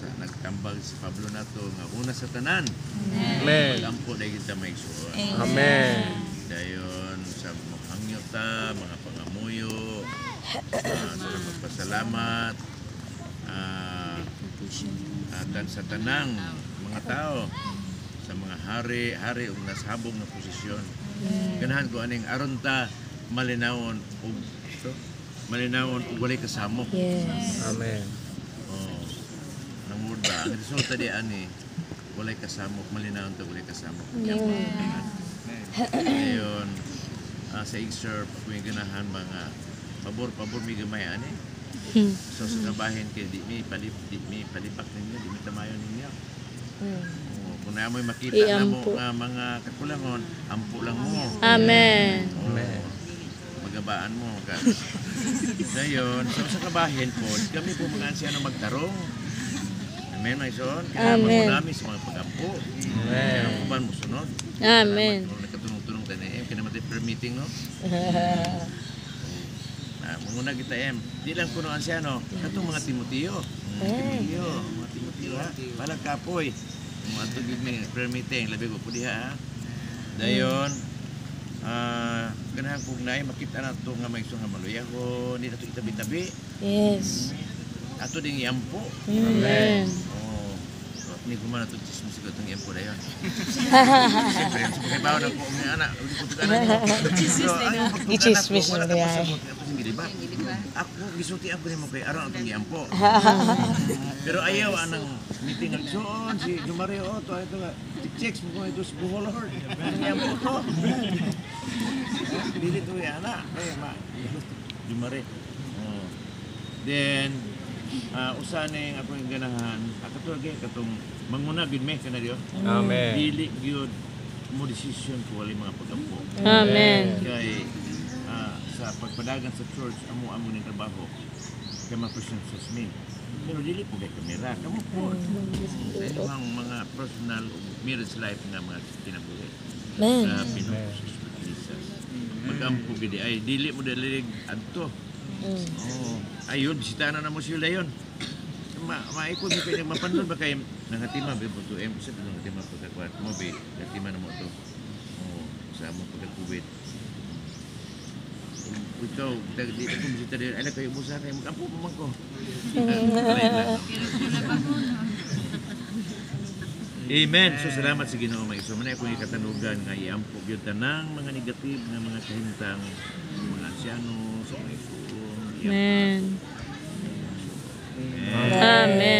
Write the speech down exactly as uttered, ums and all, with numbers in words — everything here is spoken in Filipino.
sa nagtambag si Pablo nato nga una sa tanan. Amen. Pag-ampo dahil kita may igsuon. Amen. Dayon sa hangyo ta, mga pangamuyo, uh, sa magpasalamat, uh, akan sa tanang mga tao, sa mga hari, hari ug nasabong na posisyon. Ganahan ko aning aron ta malinawon ug so, malinawon ug walay kasamo. Yes. Amen. Oh. Namurda, ang resulta di ani walay kasamo, malinawon ta walay kasamo. Ayun, uh, sa excerpt may ganahan mga pabor-pabor may gamay ani. So sa kabahin kay di mi palip di mi palipak ninyo, di mi tamayon ninyo. Oh, kung na mo'y makita na mo nga mga kakulangon, ampo lang mo. Amen. Oh, Amen. magabaan mo ka. Dayon, so sa kabahin po, kami po mga ansiyano magtarong. Amen, my son. Kailangan mo Amen. namin sa mga pagampo. Amen. Kaya mo ba mo sunod? Amen. Kung nagkatunong-tunong tayo na eh, kinamatay prayer meeting, no? Ah, muna kita em. Di lang kuno ansiyano, katong mga Timoteo. Timoteo, mga Timoteo ha. Balag kapoy. Mga tugig ni prayer meeting, labi ko po diha ha. Dayon, ah, ganahan kong naay makita na ito nga may isang nga maluyahon, hindi na ito itabi-tabi. Yes. Ato ding yampo. Amen. Oh, hindi ko man ito chismis ko itong yampo na yun. Siyempre, sa bawa na po, mga anak, hindi ko ito kanan mo. I-chismis mo ba yan? Ako, gisuti ako rin mo kay araw itong yampo. Pero ayaw, anang meeting ng soon, si Jumare, oh, ito, ito nga, chicks mo kung ito sa Buhol Lord. Ang yampo to. Dili ito yan, anak. Eh, ma, Jumare. Oh. Then, uh, usa na yung akong ganahan, akatulog eh, katong manguna gid me kana diyo. Amen. Dili gyud mo decision ko wali mga pagampo. Amen. Kay uh, sa pagpadagan sa church amo amo ni trabaho kay mga Christians sa me. Pero dili po kay kamera, kamo po. Sa ilang mga personal marriage life nga mga kinabuhi. Amen. Sa Pinoy Jesus. Magampo gid ay dili mo dali adto. Oh, ayun, bisitahan na mo sila yun. Ma maikot mo kayo mapanod ba kayo nangatima ba po to? Eh, sa nangatima pagkakuat mo ba? Nangatima na mo to. Oh, sa mo pagkakuwit. Ikaw, di ko bisita din. Ala kayo mo sa kayo, mag-ampo pa man ko. Amen. So, salamat sa Ginoo may iso. Manay akong ikatanugan nga iampo yun tanang mga negative nga mga kahintang mga asyano sa mga iso. Amen. Amen. Amen.